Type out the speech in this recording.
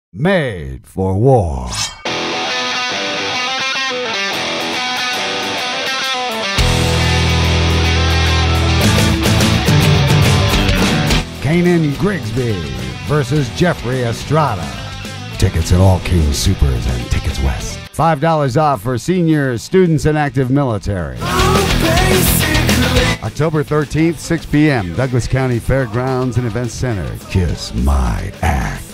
Made for war. Canaan Grigsby versus Jeffrey Estrada. Tickets at all King Supers and Tickets West. $5 off for seniors, students, and active military. October 13th, 6 p.m., Douglas County Fairgrounds and Events Center. Kiss my ass.